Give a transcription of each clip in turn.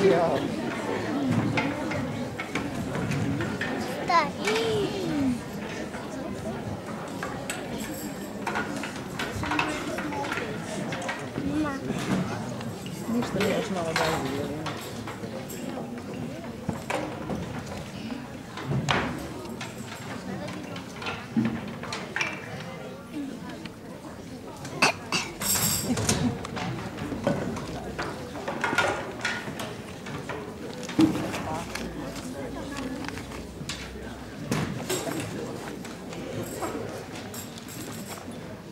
Ja. Daar. Mama. Moest er heel snel bij weer.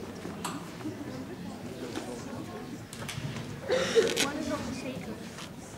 Wat is dat zeker?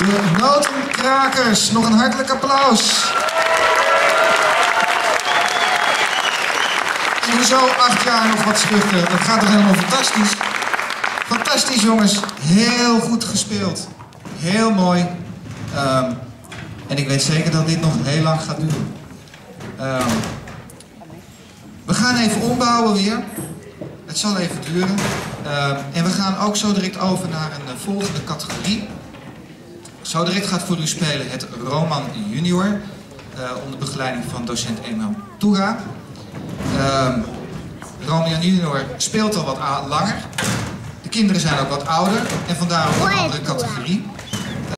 De Notenkrakers, nog een hartelijk applaus. Sowieso 8 jaar nog wat schuchter. Dat gaat toch helemaal fantastisch. Fantastisch jongens, heel goed gespeeld. Heel mooi. En ik weet zeker dat dit nog heel lang gaat duren. We gaan even ombouwen weer. Het zal even duren. En we gaan ook zo direct over naar een volgende categorie. Zo direct gaat voor u spelen het Roman Junior. Onder begeleiding van docent Emel Toega. Roman Junior speelt al wat langer. De kinderen zijn ook wat ouder. En vandaar ook een andere categorie.